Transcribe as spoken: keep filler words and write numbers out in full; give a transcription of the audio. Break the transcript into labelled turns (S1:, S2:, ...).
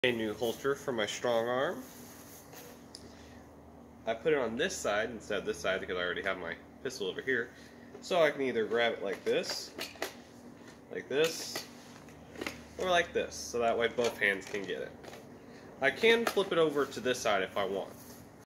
S1: A new holster for my strong arm. I put it on this side instead of this side because I already have my pistol over here. So I can either grab it like this, like this, or like this. So that way both hands can get it. I can flip it over to this side if I want.